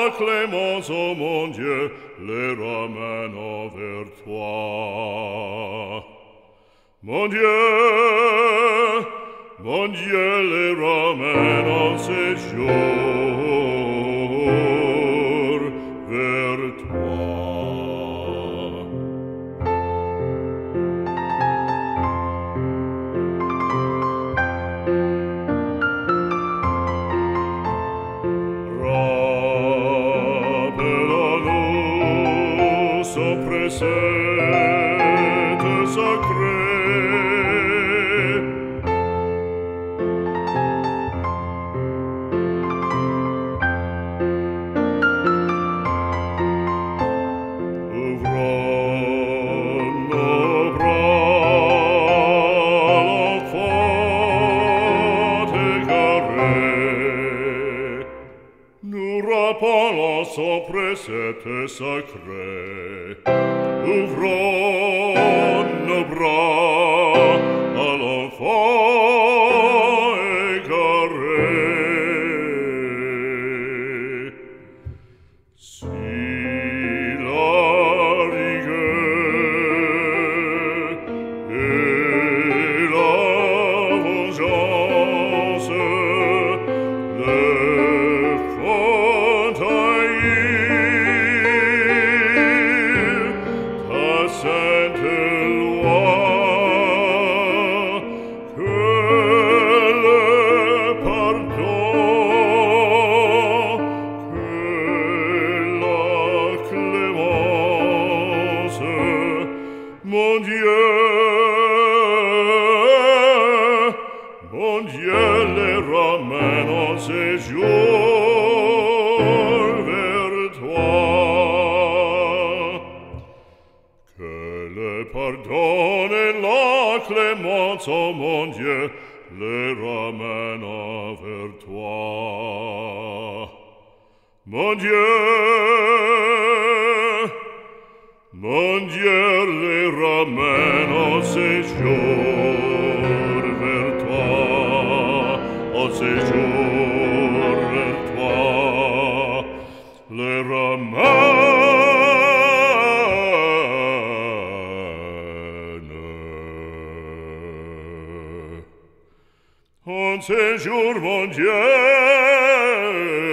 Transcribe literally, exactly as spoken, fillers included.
la clémence, ô mon Dieu, les ramène vers toi. Mon Dieu, mon Dieu, les ramène en séjour vers toi. Rappelle-nous son précepte sacré. Son précepte sacré, ouvrons nos bras à l'enfant égaré. Si la rigueur et la vengeance le font haïr, ta sainte loi, que le pardon, que la clémence, mon Dieu, mon Dieu, les ramène en séjour vers toi. Que le pardon et la clémence, oh mon Dieu, les ramène vers toi. Mon Dieu, mon Dieu, les ramène en séjour vers toi, en séjour vers toi, les ramène en séjour, mon Dieu.